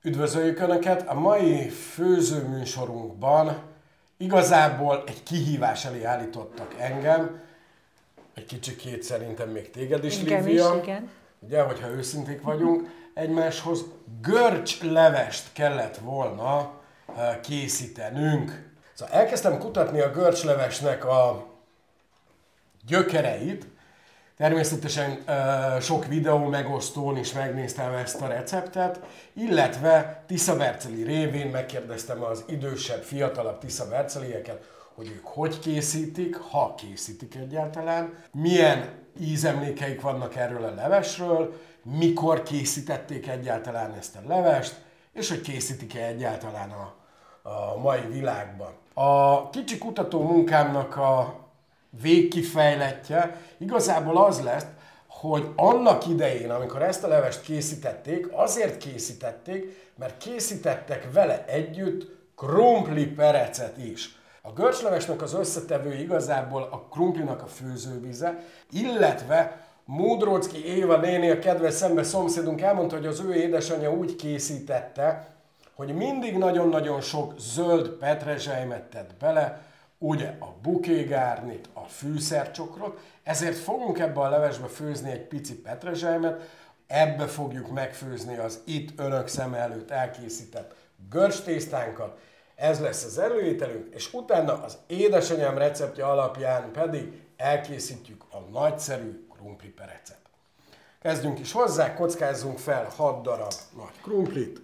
Üdvözöljük Önöket! A mai főzőműsorunkban igazából egy kihívás elé állítottak engem, egy kicsikét szerintem még téged is, Lívia. Igen. Ugye, hogyha őszinték vagyunk egymáshoz, görcslevest kellett volna készítenünk. Szóval elkezdtem kutatni a görcslevesnek a gyökereit. Természetesen sok videó megosztón is megnéztem ezt a receptet, illetve Tiszaberceli révén megkérdeztem az idősebb, fiatalabb tiszabercelieket, hogy ők hogy készítik, ha készítik egyáltalán, milyen ízemlékeik vannak erről a levesről, mikor készítették egyáltalán ezt a levest, és hogy készítik-e egyáltalán a mai világban. A kicsi kutató munkámnak a végkifejletje igazából az lesz, hogy annak idején, amikor ezt a levest készítették, azért készítették, mert készítettek vele együtt krumpliperecet is. A görcslevesnek az összetevő igazából a krumplinak a főzővíze, illetve Módróczki Éva néni, a kedves szembe szomszédunk elmondta, hogy az ő édesanyja úgy készítette, hogy mindig nagyon-nagyon sok zöld petrezselymet tett bele, ugye a bukégárnit, a fűszercsokrot, ezért fogunk ebbe a levesbe főzni egy pici petrezselymet, ebbe fogjuk megfőzni az itt önök szeme előtt elkészített görcstésztánkat, ez lesz az előételünk, és utána az édesanyám receptje alapján pedig elkészítjük a nagyszerű krumpliperecet. Kezdjünk is hozzá, kockázzunk fel 6 darab nagy krumplit.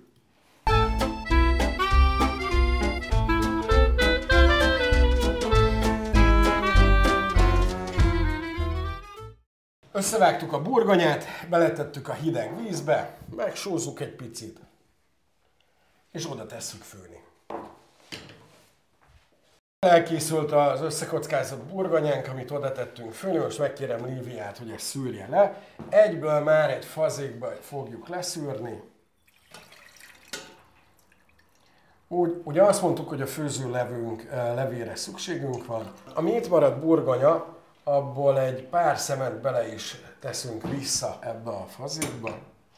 Összevágtuk a burgonyát, beletettük a hideg vízbe, megsózzuk egy picit, és oda tesszük főni. Elkészült az összekockázott burgonyánk, amit oda tettünk főni, most megkérem Líviát, hogy ezt szűrje le. Egyből már egy fazékba fogjuk leszűrni. Ugye azt mondtuk, hogy a főzőlevünk levére szükségünk van. Ami itt maradt burgonya, abból egy pár szemet bele is teszünk vissza ebbe a fazékba.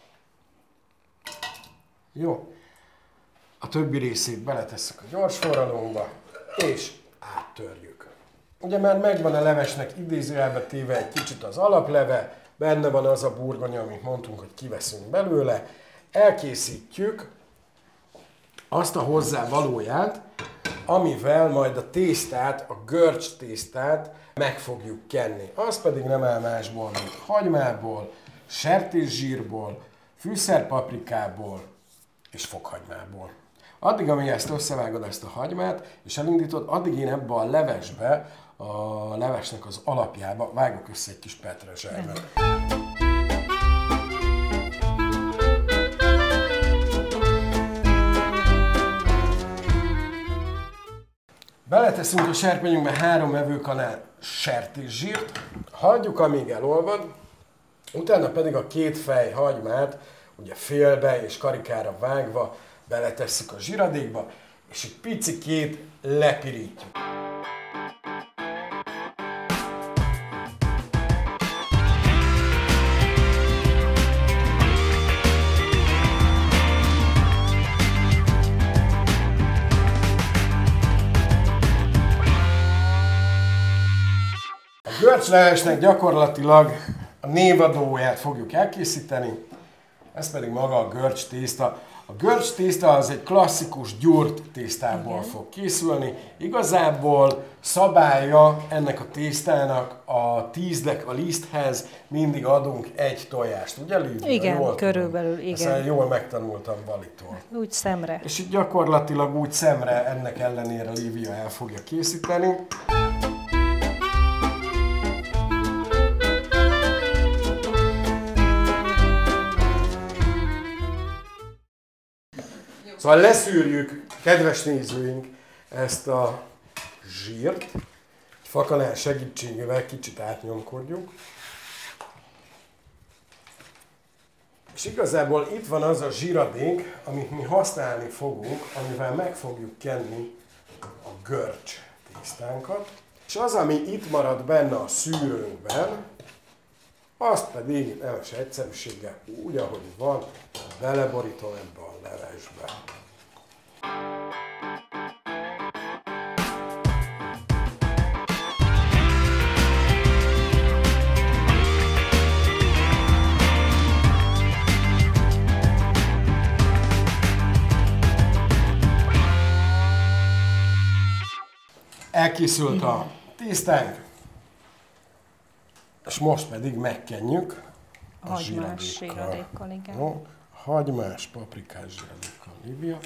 Jó. A többi részét beletesszük a gyorsforralónkba, és áttörjük. Ugye már megvan a levesnek idézőjelbe téve egy kicsit az alapleve, benne van az a burgonya, amit mondtunk, hogy kiveszünk belőle. Elkészítjük azt a hozzávalóját, amivel majd a tésztát, a görcs tésztát meg fogjuk kenni. Az pedig nem áll másból, mint hagymából, sertészsírból, fűszerpaprikából és fokhagymából. Addig, amíg ezt összevágod, ezt a hagymát, és elindítod, addig én ebbe a levesbe, a levesnek az alapjába vágok össze egy kis petrezselymet. Beleteszünk a serpenyőnkbe 3 evőkanál sertészsírt, hagyjuk, amíg elolvad, utána pedig a 2 fej hagymát, ugye félbe és karikára vágva, beletesszük a zsiradékba, és egy picikét lepirítjuk. A görcslevesnek gyakorlatilag a névadóját fogjuk elkészíteni, ez pedig maga a görcs tészta. A görcs tészta az egy klasszikus gyúrt tésztából fog készülni. Igazából szabálya ennek a tésztának a tízdek a liszthez mindig adunk egy tojást, ugye Lívia? Igen, jól körülbelül, igen. Ezt jól megtanultam Valitól. Úgy szemre. És így gyakorlatilag úgy szemre ennek ellenére Lívia el fogja készíteni. Szóval leszűrjük, kedves nézőink, ezt a zsírt, egy fakanál segítségével kicsit átnyomkodjuk. És igazából itt van az a zsíradék, amit mi használni fogunk, amivel meg fogjuk kenni a görcs tésztánkat. És az, ami itt marad benne a szűrőnkben, azt pedig nemes egyszerűséggel úgy, ahogy van, beleborítom ebbe a levesbe. gőzsbe. Elkészült a tésztánk, és most pedig megkenjük a hagymás zsíradékkal, igen. No, hagymás, paprikás zsíradékkal, Lívia.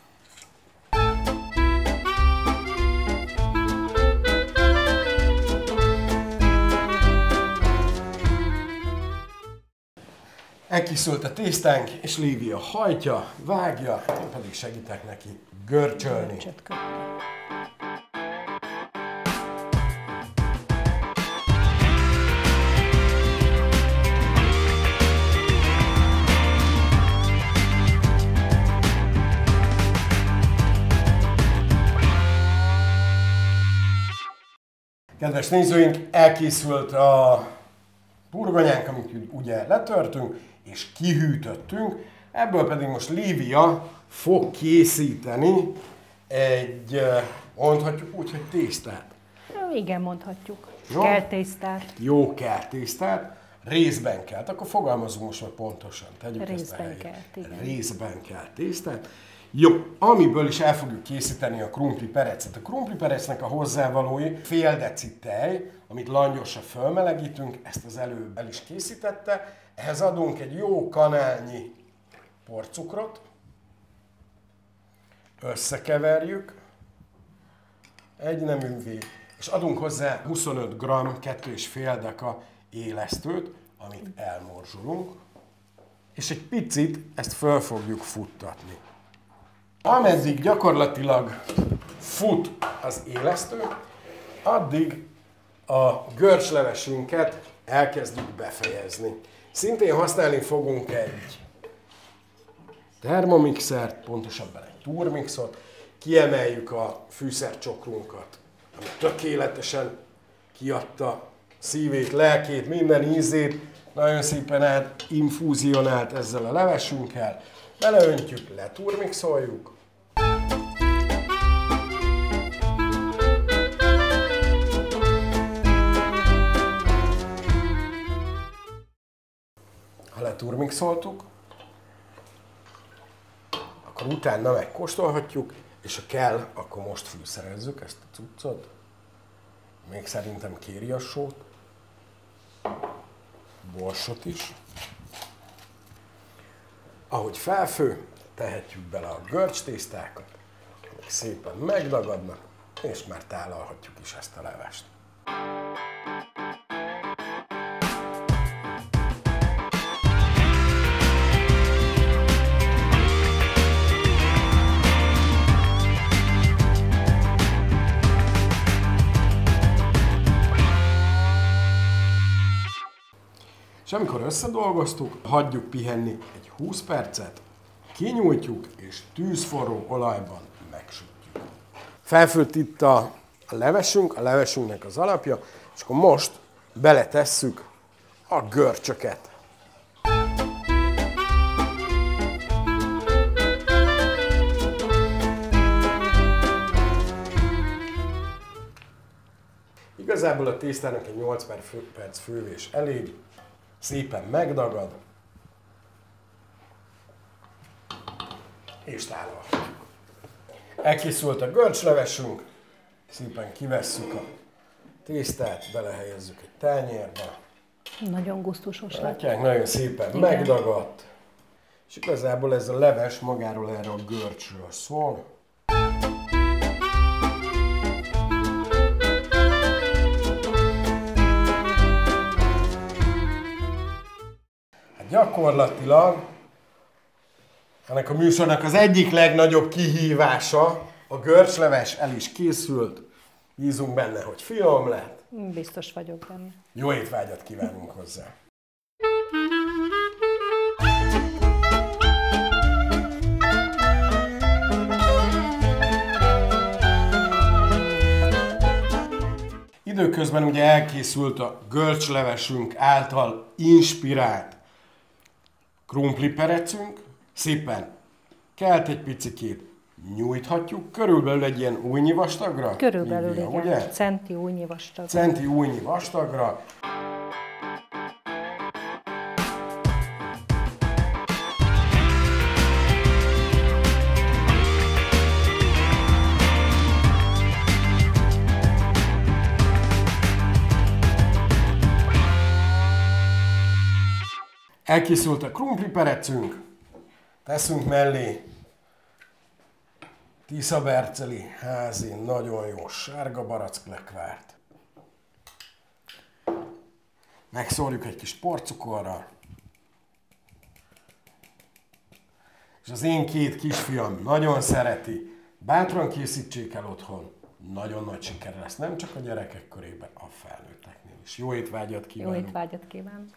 Elkészült a tésztánk, és Lívia hajtja, vágja, én pedig segítek neki görcsölni. Kedves nézőink, elkészült a burgonyánk, amit ugye letörtünk, és kihűtöttünk. Ebből pedig most Lívia fog készíteni egy, mondhatjuk úgy, hogy tésztát. Igen, mondhatjuk. Jó? Keltésztát. Jó keltésztát. Részben kelt. Akkor fogalmazunk most már pontosan. Tegyük részben kelt, igen. Részben kelt tésztát. Jó, amiből is el fogjuk készíteni a krumpliperecet. A krumpliperecnek a hozzávalói fél deci tej, amit langyosra fölmelegítünk, ezt az előbb el is készítette. Ehhez adunk egy jó kanálnyi porcukrot, összekeverjük, egy neművé, és adunk hozzá 25 g, 2,5 deka élesztőt, amit elmorzsolunk, és egy picit ezt föl fogjuk futtatni. Ameddig gyakorlatilag fut az élesztő, addig a görcslevesünket elkezdjük befejezni. Szintén használni fogunk egy termomixert, pontosabban egy turmixot, kiemeljük a fűszercsokrunkat, ami tökéletesen kiadta szívét, lelkét, minden ízét, nagyon szépen infúzionált ezzel a levesünkkel, beleöntjük, leturmixoljuk, ha leturmixoltuk, akkor utána megkóstolhatjuk, és ha kell, akkor most fűszerezzük ezt a cuccot. Még szerintem kéri a sót, borsot is. Ahogy felfő, tehetjük bele a görcstésztákat, amik szépen megdagadnak, és már tálalhatjuk is ezt a levest. És amikor összedolgoztuk, hagyjuk pihenni egy 20 percet, kinyújtjuk és tűzforró olajban megsütjük. Felfőtt itt a levesünknek az alapja, és akkor most beletesszük a görcsöket. Igazából a tésztának egy 8 perc fővés elég, szépen megdagad, és tálalhatjuk. Elkészült a görcslevesünk, szépen kivesszük a tésztát, belehelyezzük egy tányérba. Nagyon gusztusos lett. Látják, nagyon szépen igen. Megdagadt. És igazából ez a leves magáról erre a görcsről szól. Gyakorlatilag ennek a műsornak az egyik legnagyobb kihívása, a görcsleves el is készült, bízunk benne, hogy finom lett. Biztos vagyok benne. Jó étvágyat kívánunk hozzá! Időközben ugye elkészült a görcslevesünk által inspirált krumpliperecünk, szépen Kelt egy picikét nyújthatjuk, körülbelül egy ilyen újnyi vastagra? Körülbelül Lívia, igen, ugye? centi újnyi vastag. Centi újnyi vastagra. Elkészült a krumpliperecünk, teszünk mellé tiszaberceli házi, nagyon jó sárga baracklekvárt. Megszórjuk egy kis porcukorral. És az én 2 kisfiam nagyon szereti, bátran készítsék el otthon, nagyon nagy siker lesz, nem csak a gyerekek körében, a felnőtteknél is. Jó étvágyat kívánok! Jó étvágyat kívánok!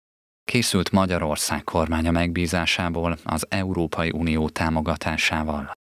Készült Magyarország kormánya megbízásából az Európai Unió támogatásával.